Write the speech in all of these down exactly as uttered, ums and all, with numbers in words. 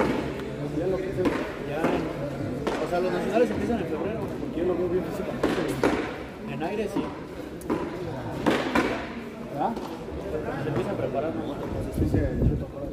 Ya lo que sea. Ya. O sea, los nacionales empiezan en febrero. Porque yo lo veo bien físicamente. En aire sí. ¿Verdad? Se empieza a preparar, ¿no? Entonces sí se prepara.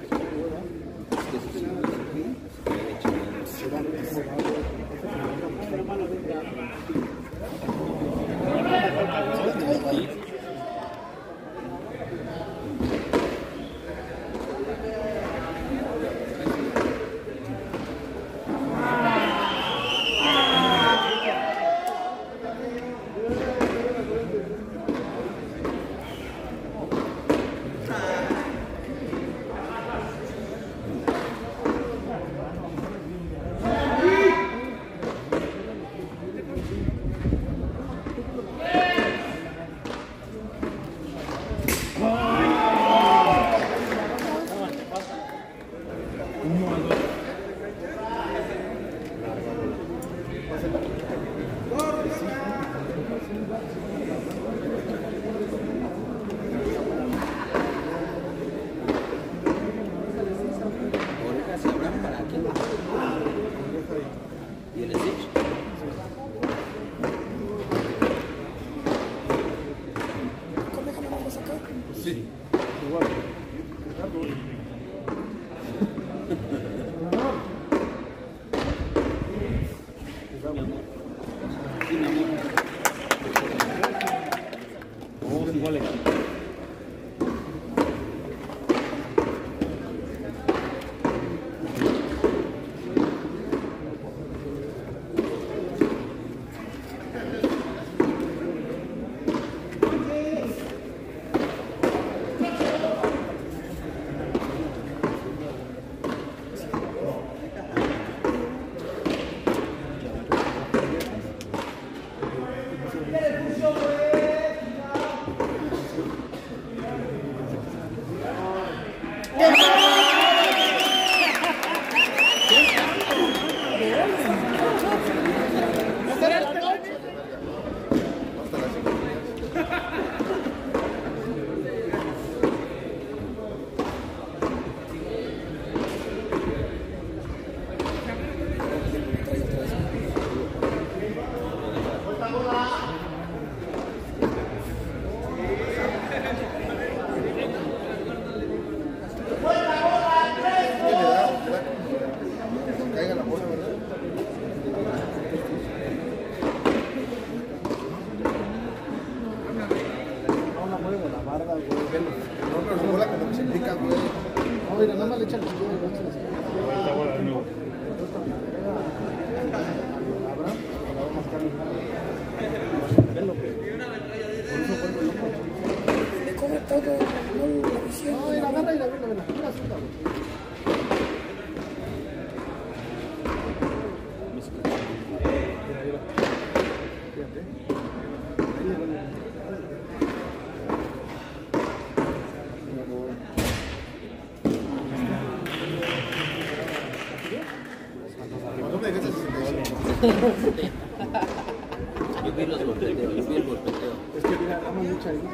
Yo vi los golpeteos, yo vi el golpeteo. Es que mira, damos mucha ayuda.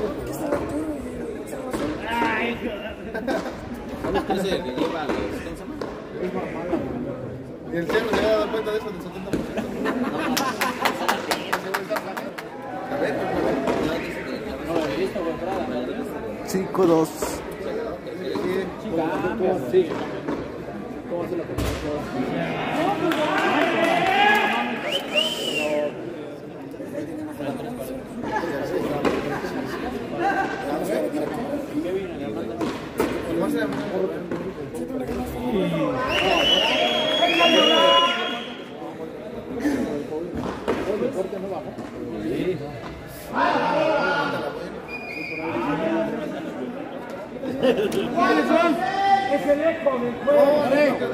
¿Sabes qué es el que lleva los... ¿Cómo se llama? Es mamada. Y el cielo se había dado cuenta de eso del setenta por ciento. A ver, No lo he visto, comprada. cinco dos. Sí. ¿Cómo se lo conoce? ¿Cuáles son? Es el eco del juego.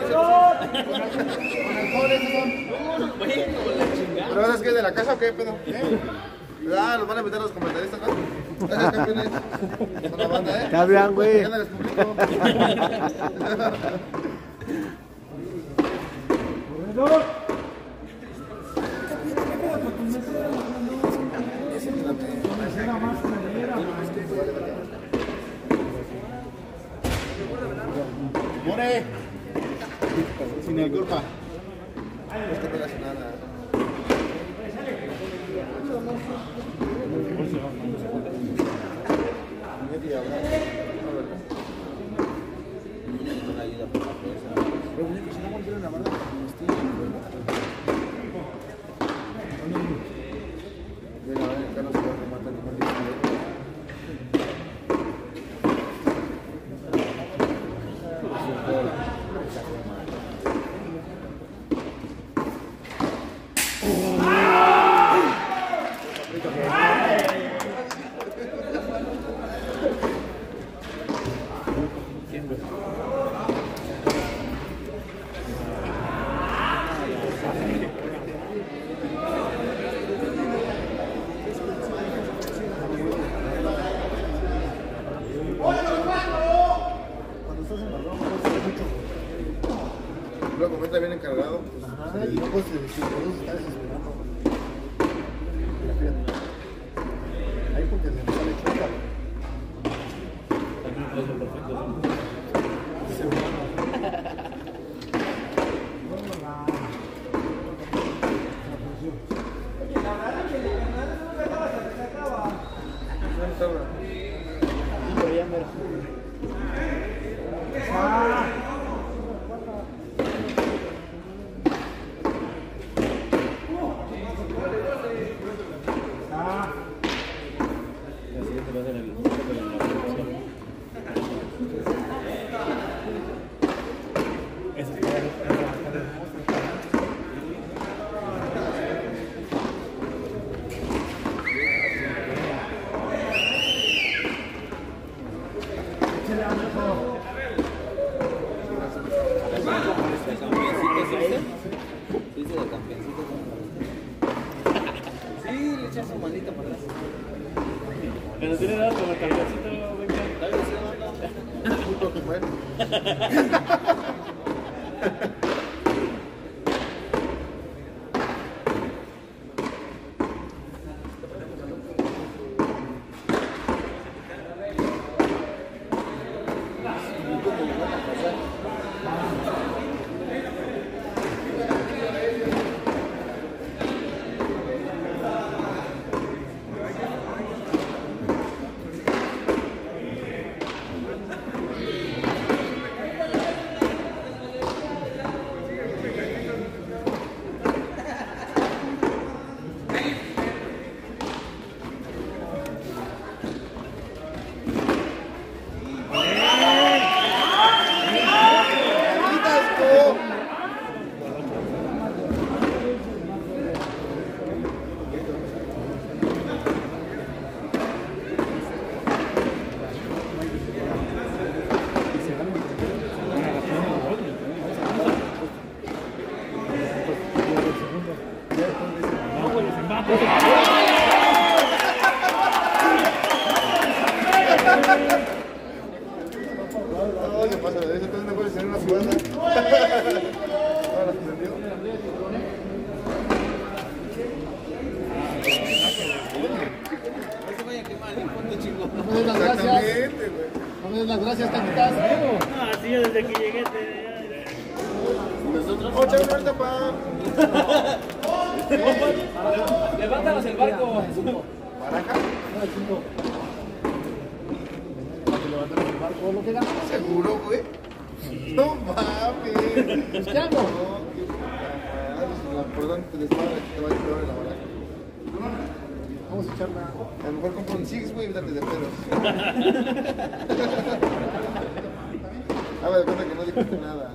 ¿Pero sabes qué? ¿De la casa o qué, pedo? Ah, los van a meter los comentaristas, ¿no? Gracias, campeones. Con la banda, ¿eh? Te hablan, güey. Ya les publico. ¡More! Sin el culpa. Esto no hace nada. Media hora. Una ayuda por la fuerza. Pero pues, si no volvieron la verdad, Mira, a ver, acá no se va a rematar ni más. Luego comenta bien encargado. ajá, y no puedes decir, por eso está desesperando. Ahí porque le sale choca. También puede ser perfecto. Pero ya mero. La siguiente va a ser el de la producción. Eso es para ¿De campeoncito es este? Sí, sí, de campeoncito. Sí, le echas su manita para atrás. que nos tiene dado como el campeoncito, venga. Dale, sí, no, no. Puto que fue. No, ¿qué pasa? Eso entonces no puede ser una jugada. Ahora se entendió. No se vaya a quemar, ni ponte chingón. No me des las gracias. Exactamente, güey. No me des las gracias, taquitas. Ah, sí, yo desde que llegué te... Nosotros. Oh, chaval, ahorita pa. Levántanos el barco. Baraja. No, el cinco. Para que levantemos el barco, lo que ganamos. ¿Seguro, güey? No mames. Pues, ¿qué hago? No, qué puta madre. Perdón, te desmadra que te vaya a peor en la baraja. Vamos a echarla. A lo mejor compro un Six, güey, y date de pedos. Haga de cuenta que no dijiste nada.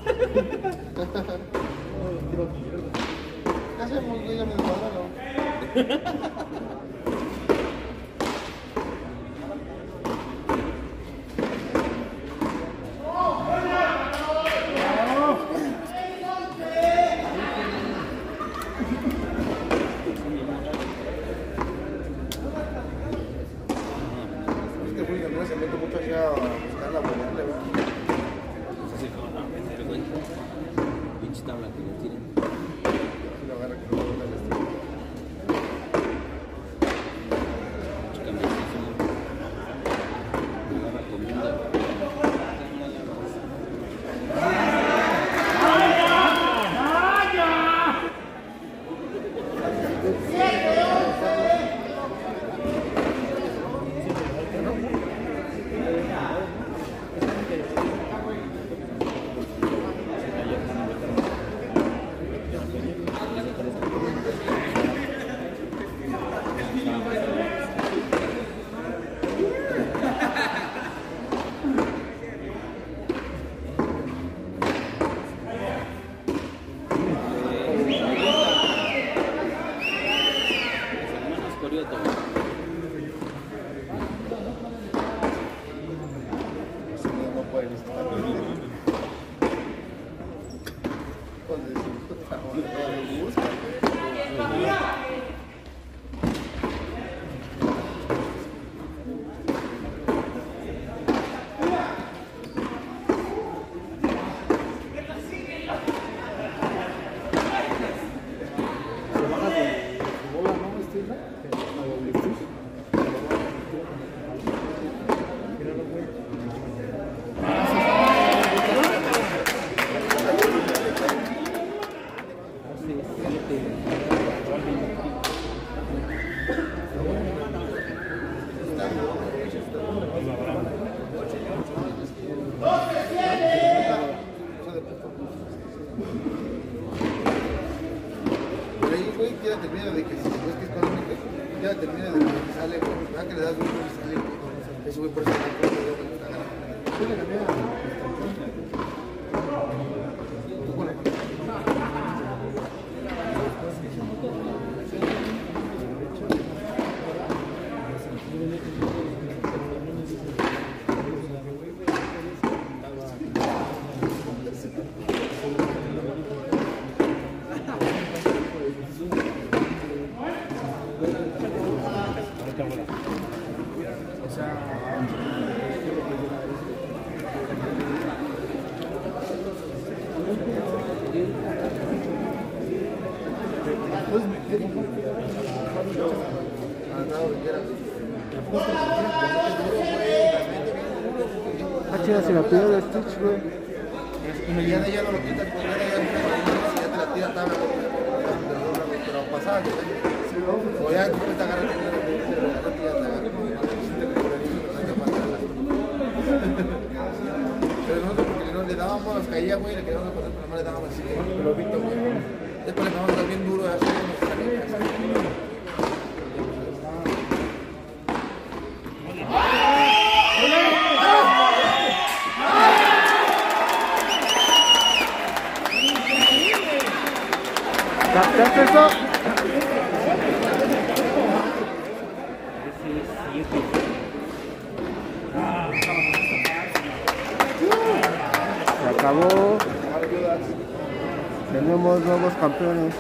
¿Qué hacemos, güey? Ya me desmadraron. Este güey también se mete mucho allá a buscar la variable, ¿verdad? Pinche tabla que le tiren. Si lo agarra que no lo vuelve a vestir. Pero ahí, güey, ya termina de que si ves que es económico, ya termina de que sale, güey. Ah, que le das gusto y sale, güey. Eso, güey, por eso está con el güey. Yo le gané a... ¿Tú cuál? Ah, chida, se la pidió de Stitch, güey. Y ya de ella no lo quitas, pues ya de ella ya te la tira tabla, pero pasada, o ya después te agarras el dinero, te agarras y ya te agarras. Pero nosotros porque no le dábamos, nos caía, güey, le queríamos poner, pero no le dábamos así, lo vito, güey. Después le vamos a dar bien duro, así, nos salía. ¿Captaste eso? Se acabó. Tenemos nuevos campeones.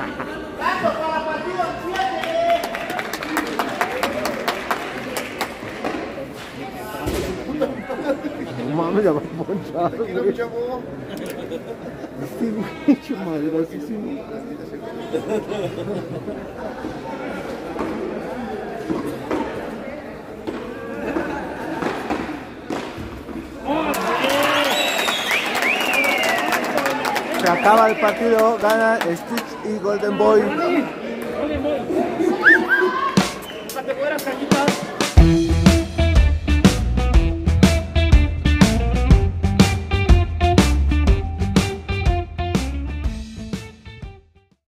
No mames, ya va a ponchar, güey. Este bicho madrosísimo. Se acaba el partido, gana Stitch y Golden Boy. Golden Boy. Para que fueras cajitas.